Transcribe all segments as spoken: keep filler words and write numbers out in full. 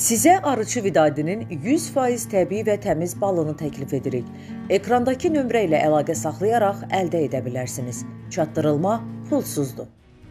Sizə Arıçı Vidadinin yüz faiz təbii və təmiz balını təklif edirik. Ekrandakı nömrə ilə əlaqə saxlayaraq əldə edə bilərsiniz. Çatdırılma pulsuzdur.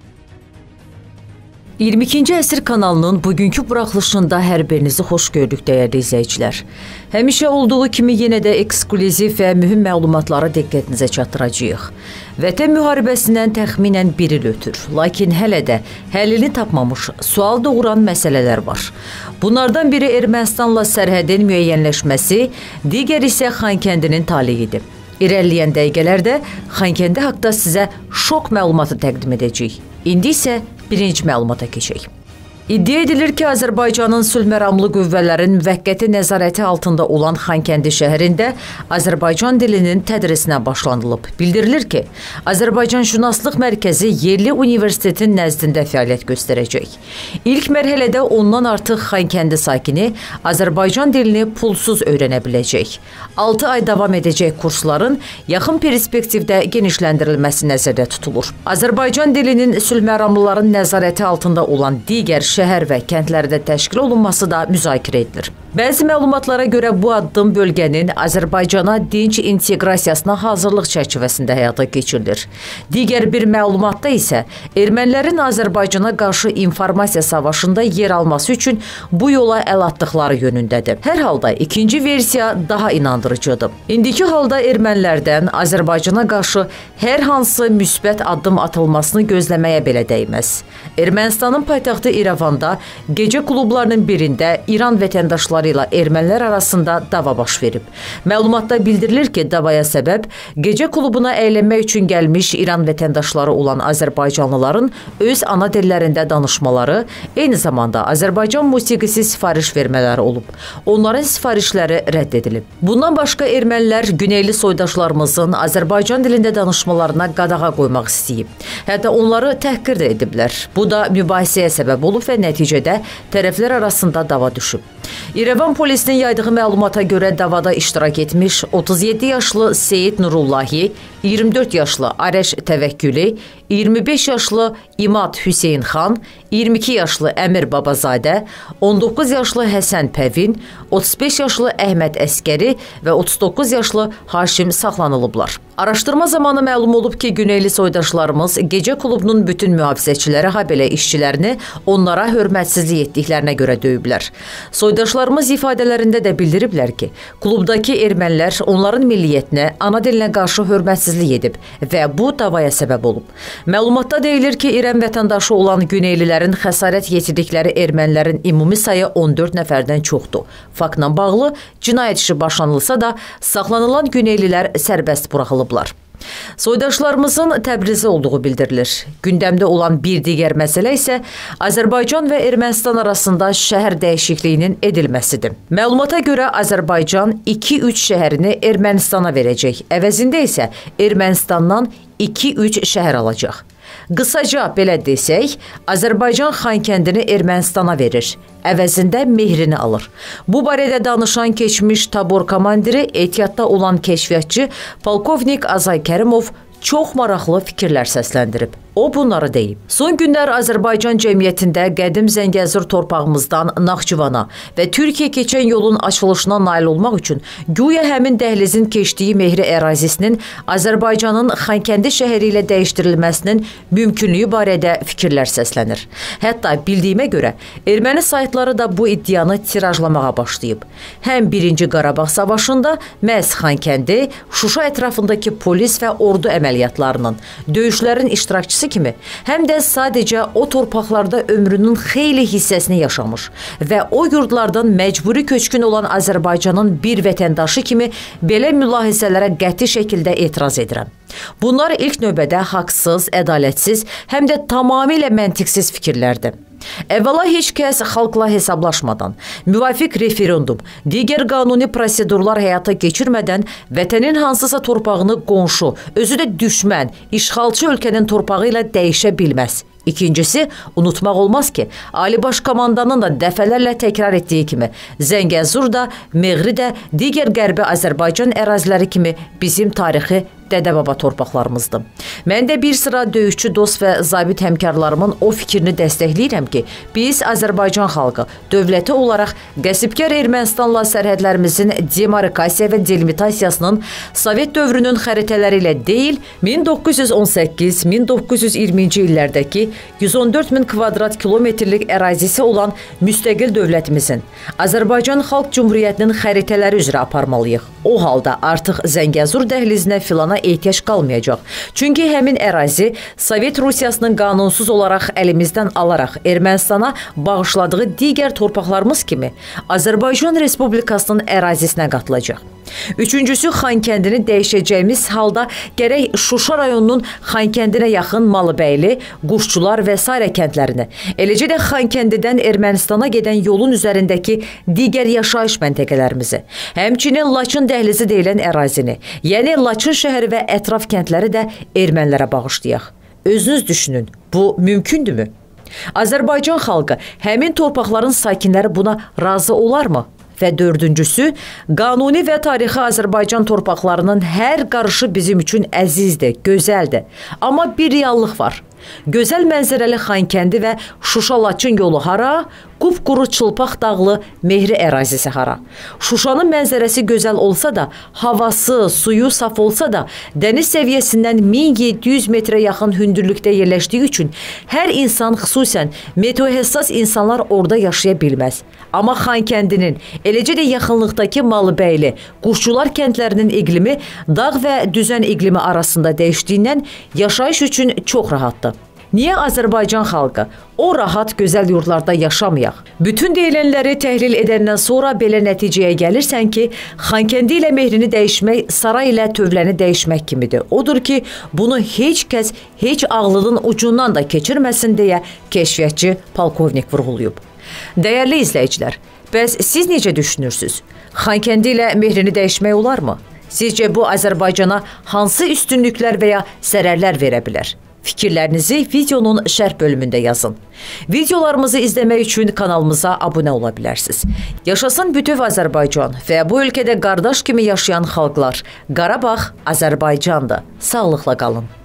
iyirmi ikinci əsr kanalının bugünkü buraxılışında hər birinizi xoş gördük dəyərli izləyicilər. Həmişə olduğu kimi yenə də eksklüziv və mühüm məlumatları diqqətinizə çatdıracağıq. Vətən müharibəsindən təxminən bir il ötür, lakin hələ də həllini tapmamış, sual doğuran məsələlər var. Bunlardan biri Ermənistanla sərhədin müəyyənləşməsi, digər isə Xankəndinin taleyidir. İrəliyən dəqiqələrdə Xankəndi haqda sizə şok məlumatı təqdim edəcəyik. İndi isə birinci məlumata keçək. İddia edilir ki, Azərbaycanın sülhməramlı qüvvələrin müvəqqəti nəzarəti altında olan Xankəndi şəhərində Azərbaycan dilinin tədrisinə başlanılıb. Bildirilir ki, Azərbaycanşünaslıq mərkəzi yerli universitetin nəzdində fəaliyyət göstərəcək. İlk mərhələdə ondan artıq Xankəndi sakini Azərbaycan dilini pulsuz öyrənə biləcək. altı ay davam edəcək kursların yaxın perspektivdə genişləndirilməsi nəzərdə tutulur. Azərbaycan dilinin sülhməramlıların nəzarəti altında olan digər şəhər və kəndlərdə təşkil olunması da müzakirə edilir. Bəzi məlumatlara görə bu addım bölgənin Azərbaycana dinc inteqrasiyasına hazırlıq çərçivəsində həyata keçirilir. Digər bir məlumatda isə ermənilərin Azərbaycana qarşı informasiya savaşında yer alması üçün bu yola əl atdıqları yönündədir. Hər halda ikinci versiya daha inandırıcıdır. İndiki halda ermənilərdən Azərbaycana qarşı hər hansı müsbət addım atılmasını gözləməyə belə dəyməz. Ermənistanın paytaxtı İrəvanda gecə klublarının birində İran vətəndaşları ilə ermənilər arasında dava baş verib. Məlumatda bildirilir ki, davaya səbəb gecə klubuna əylənmək üçün gəlmiş İran vətəndaşları olan Azərbaycanlıların öz ana dillərində danışmaları, eyni zamanda Azərbaycan musiqisi sifariş vermələri olub. Onların sifarişləri rədd edilib. Bundan başqa ermənilər güneyli soydaşlarımızın Azərbaycan dilində danışmalarına qadağa qoymaq istəyib. Hətta onları təhqir də ediblər. Bu da mübahisəyə səbəb olub və nəticədə tərəflər arasında dava düşüb. İrəvan polisinin yaydığı məlumata görə davada iştirak etmiş otuz yeddi yaşlı Seyid Nurullahi, iyirmi dörd yaşlı Arəş Təvəkküli, iyirmi beş yaşlı İmad Hüseyin xan, iyirmi iki yaşlı Əmir Babazadə, on doqquz yaşlı Həsən Pəvin, otuz beş yaşlı Əhməd Əskəri və otuz doqquz yaşlı Haşim saxlanılıblar. Araşdırma zamanı məlum olub ki, güneyli soydaşlarımız gecə klubunun bütün mühafizəçiləri, ha belə işçilərini onlara hörmətsizlik etdiklərinə görə döyüblər. Soydaşlarımız ifadələrində də bildiriblər ki, klubdakı ermənilər onların milliyyətinə, ana dilinə qarşı hörmətsizlik edib və bu davaya səbəb olub. Məlumatda deyilir ki, İran vətəndaşı olan güneylilərin xəsarət yetirdikləri ermənilərin ümumi sayı on dörd nəfərdən çoxdur. Faktla bağlı cinayət işi başlanılsa da saxlanılan güneylilər sərbəst buraxılıb. Soydaşlarımızın Təbrizdə olduğu bildirilir. Gündəmdə olan bir digər məsələ isə Azərbaycan və Ermənistan arasında şəhər dəyişikliyinin edilməsidir. Məlumata görə Azərbaycan iki üç şəhərini Ermənistana verəcək. Əvəzində isə Ermənistandan iki üç şəhər alacaq. Qısaca belə desək, Azərbaycan Xankəndini Ermənistana verir, əvəzində mehrini alır. Bu barədə danışan keçmiş tabor komandiri, ehtiyatda olan kəşfiyyatçı Polkovnik Azay Kərimov çox maraqlı fikirlər səsləndirib. O bunları deyib. Son günlər Azərbaycan cəmiyyətində qədim Zəngəzur torpağımızdan Naxçıvana və Türkiyə keçən yolun açılışına nail olmaq üçün güya həmin dəhlizin keçdiyi Mehri ərazisinin Azərbaycanın Xankəndi şəhəri ilə dəyişdirilməsinin mümkünlüyü barədə fikirlər səslənir. Hətta bildiyimə görə erməni saytları da bu iddianı tirajlamağa başlayıb. Həm birinci Qarabağ savaşında məhz Xankəndi, Şuşa ətrafındakı polis və ordu əməliyyatlarının, döyüşlərin iştirakçısı kimi, həm də sadəcə o torpaqlarda ömrünün xeyli hissəsini yaşamış və o yurdlardan məcburi köçkün olan Azərbaycanın bir vətəndaşı kimi belə mülahizələrə qəti şəkildə etiraz edirəm. Bunlar ilk növbədə haqsız, ədalətsiz, həm də tamamilə məntiqsiz fikirlərdir. Əvvəla heç kəs xalqla hesablaşmadan, müvafiq referendum, digər qanuni prosedurlar həyata keçirmədən vətənin hansısa torpağını qonşu, özü də düşmən, işğalçı ölkənin torpağı ilə dəyişə bilməz. İkincisi, unutmaq olmaz ki, Ali Baş Komandanın da dəfələrlə təkrar etdiyi kimi, Zəngəzur da, Meğri də, digər qərbi Azərbaycan əraziləri kimi bizim tarixi dədə-baba torpaqlarımızdır. Mən də bir sıra döyüşçü dost və zabit həmkarlarımın o fikrini dəstəkləyirəm ki, biz Azərbaycan xalqı dövləti olaraq qəsbkar Ermənistanla sərhədlərimizin demarkasiya və delimitasiyasının Sovet dövrünün xəritələri ilə deyil, min doqquz yüz on səkkiz min doqquz yüz iyirminci illərdəki yüz on dörd min kvadrat kilometrlik ərazisi olan müstəqil dövlətimizin Azərbaycan Xalq Cümhuriyyətinin xəritələri üzrə aparmalıyıq. O halda artıq Zəngəzur dəhlizinə filana ehtiyac qalmayacaq. Çünki həmin ərazi Sovet Rusiyasının qanunsuz olaraq əlimizdən alaraq Ermənistana bağışladığı digər torpaqlarımız kimi Azərbaycan Respublikasının ərazisinə qatılacaq. Üçüncüsü, Xankəndini dəyişəcəyimiz halda gərək Şuşa rayonunun Xankəndinə yaxın Malıbəyli, Quşçular və sairə kəndlərini, eləcə də Xankəndidən Ermənistana gedən yolun üzərindəki digər yaşayış məntəqələrimizi, həmçinin Laçın dəhlizi deyilən ərazini, yəni Laçın şəhəri və ətraf kəndləri də ermənilərə bağışlayaq. Özünüz düşünün, bu mümkündürmü? Azərbaycan xalqı, həmin torpaqların sakinləri buna razı olarmı? Və dördüncüsü, qanuni və tarixi Azərbaycan torpaqlarının hər qarışı bizim üçün əzizdir, gözəldir. Amma bir reallıq var. Gözəl mənzərəli Xankəndi və Şuşa-Laçın yolu hara? Qupquru çılpaq dağlı Mehri ərazisi hara? Şuşanın mənzərəsi gözəl olsa da, havası, suyu saf olsa da, dəniz səviyyəsindən min yeddi yüz metrə yaxın hündürlükdə yerləşdiyi üçün hər insan, xüsusən meteohəssas insanlar orada yaşaya bilməz. Amma Xankəndinin, eləcə də yaxınlıqdakı Malıbəyli, Quşçular kəndlərinin iqlimi dağ və düzən iqlimi arasında dəyişdiyindən yaşayış üçün çox rahatdır. Niyə Azərbaycan xalqı o rahat, gözəl yurdlarda yaşamayaq? Bütün deyilənləri təhlil edəndən sonra belə nəticəyə gəlirsən ki, Xankəndi ilə Mehrini dəyişmək saray ilə tövləni dəyişmək kimidir. Odur ki, bunu heç kəs heç ağlının ucundan da keçirməsin deyə kəşfiyyatçı polkovnik vurğulayıb. Dəyərli izləyicilər, bəs siz necə düşünürsünüz? Xankəndi ilə Mehrini dəyişmək olarmı? Sizcə bu Azərbaycana hansı üstünlüklər və ya zərərlər verə bilər? Fikirlərinizi videonun şərh bölümündə yazın. Videolarımızı izləmək üçün kanalımıza abunə ola bilərsiniz. Yaşasın bütöv Azərbaycan və bu ölkədə qardaş kimi yaşayan xalqlar. Qarabağ Azərbaycandır. Sağlıqla qalın.